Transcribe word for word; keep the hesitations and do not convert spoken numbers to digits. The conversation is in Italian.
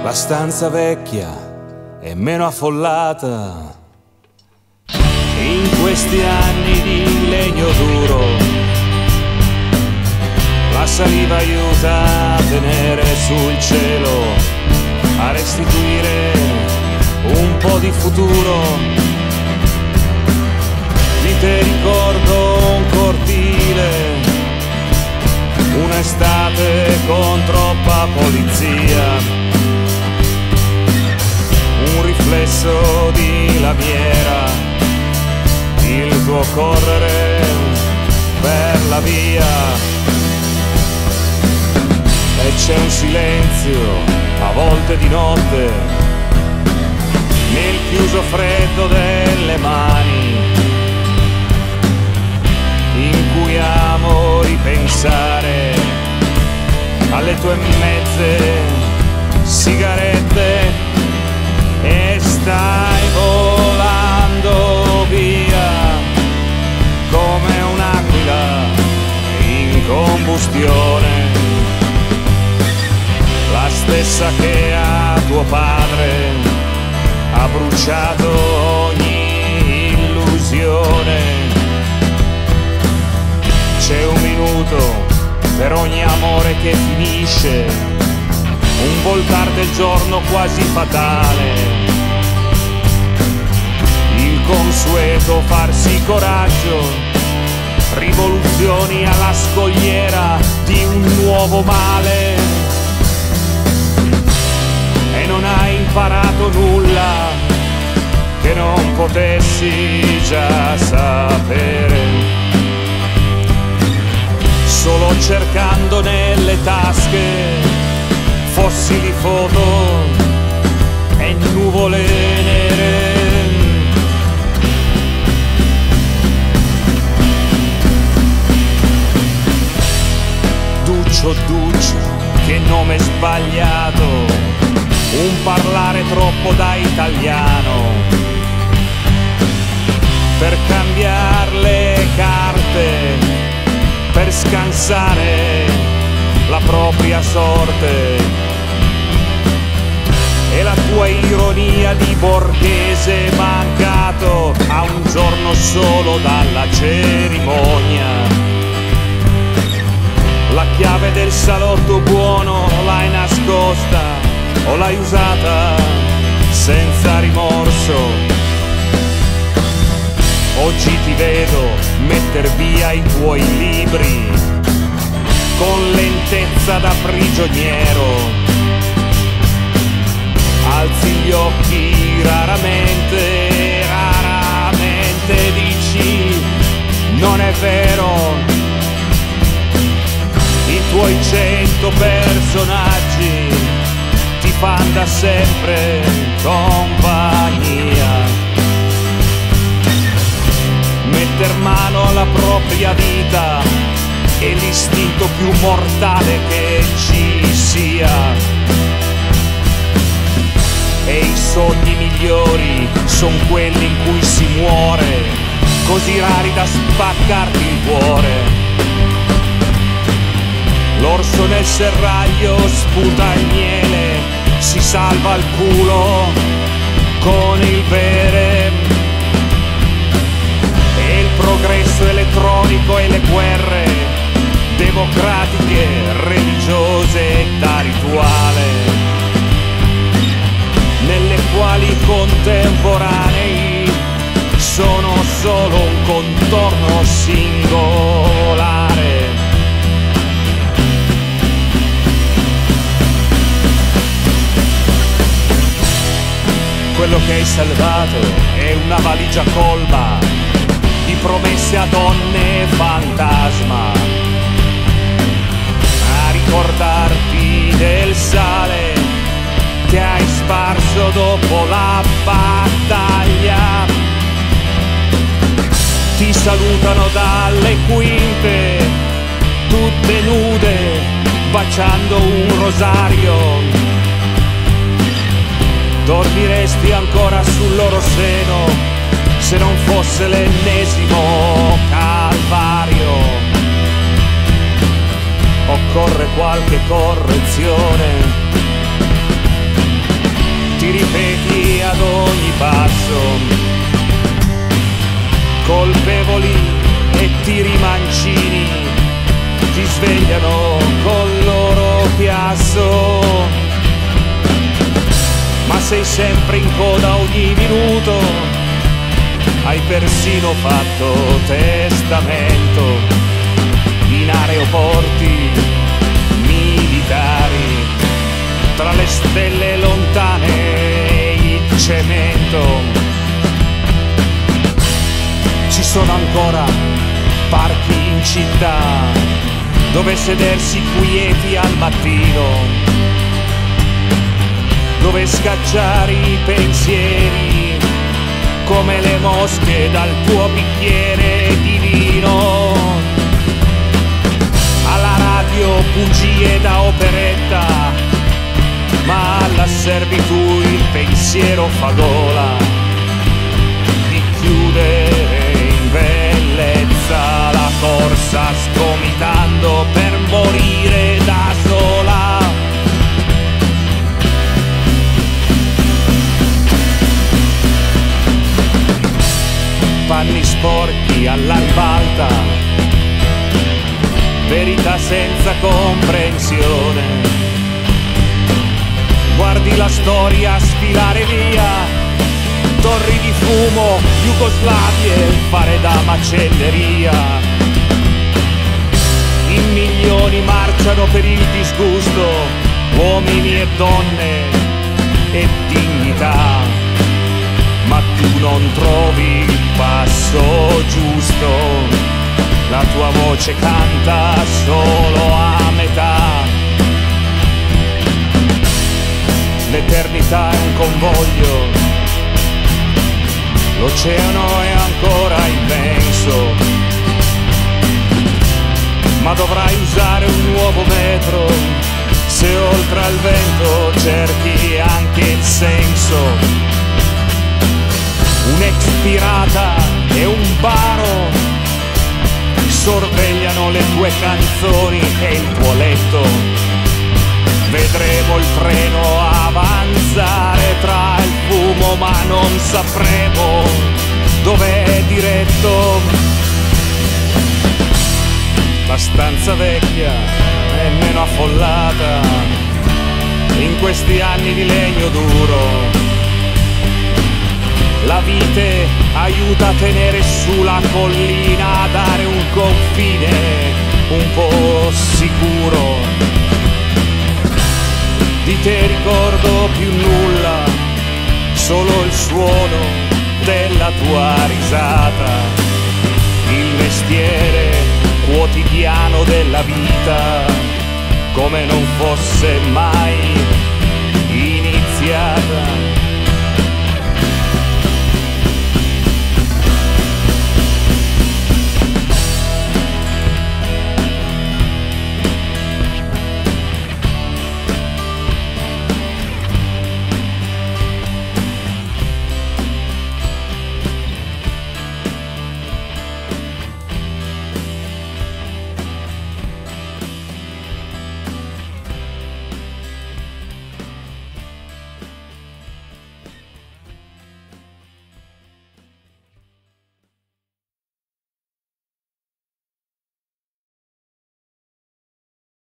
La stanza vecchia è meno affollata. In questi anni di legno duro la saliva aiuta a tenere sul cielo, a restituire un po' di futuro. Di te ricordo un cortile, un'estate con troppa polizia, un riflesso di lamiera, il tuo correre per la via. E c'è un silenzio, a volte di notte, nel chiuso freddo delle mani, in cui amo ripensare alle tue mezze sigarette. E stai volando via come un'aquila in combustione, la stessa che a tuo padre ha bruciato ogni illusione. C'è un minuto per ogni amore che finisce, un voltar del giorno quasi fatale, il consueto farsi coraggio, rivoluzioni alla scogliera di un nuovo male. E non hai imparato nulla che non potessi già sapere, solo cercando nelle tasche fossili foto e nuvole nere. Duccio, Duccio, che nome sbagliato, un parlare troppo da italiano, per cambiare le carte, per scansare la propria sorte. E la tua ironia di borghese mancato a un giorno solo dalla cerimonia. La chiave del salotto buono l'hai nascosta o l'hai usata senza rimorso. Oggi ti vedo metter via i tuoi libri con lentezza da prigioniero. Alzi gli occhi raramente, raramente dici non è vero. I tuoi cento personaggi ti fan da sempre compagnia. Metter mano alla propria vita è l'istinto più mortale che ci sia. E i sogni migliori son quelli in cui si muore, così rari da spaccarti il cuore. L'orso nel serraglio sputa il miele, si salva il culo con il bere. E il progresso elettronico e le guerre democratiche, religiose e da rituale, nelle quali i contemporanei sono solo un contorno singolare. Quello che hai salvato è una valigia colma di promesse a donne fantasma, a ricordarti del sale che hai sparso dopo la battaglia. Ti salutano dalle quinte, tutte nude, baciando un rosario. Dormiresti ancora sul loro seno se non fosse l'ennesimo calvario. Occorre qualche correzione passo, colpevoli e tiri mancini ti svegliano col loro chiasso, ma sei sempre in coda ogni minuto, hai persino fatto testamento in aeroporti militari, tra le stelle lontane e il cemento. Ci sono ancora parchi in città dove sedersi quieti al mattino, dove scacciare i pensieri come le mosche dal tuo bicchiere di vino. Alla radio bugie da operetta, ma alla servitù il pensiero fa gola di chiudere in bellezza la corsa, sgomitando per morire da sola. Panni sporchi all'alba alta, verità senza comprensione. Guardi la storia sfilare via, torri di fumo, Jugoslavie, fare da macelleria. In milioni marciano per il disgusto, uomini e donne e dignità, ma tu non trovi il passo giusto, la tua voce canta solo a metà. L'eternità è un convoglio, l'oceano è ancora immenso, ma dovrai usare un nuovo metro se oltre al vento cerchi anche il senso. Un'ex pirata e un baro sorvegliano le tue canzoni e il tuo letto. Vedremo il treno avanzare tra il fumo, ma non sapremo dove è diretto. La stanza vecchia è meno affollata in questi anni di legno duro. La vite aiuta a tenere su la collina, a dare un confine un po' sicuro. Di te ricordo più nulla, solo il suono della tua risata, il mestiere quotidiano della vita, come non fosse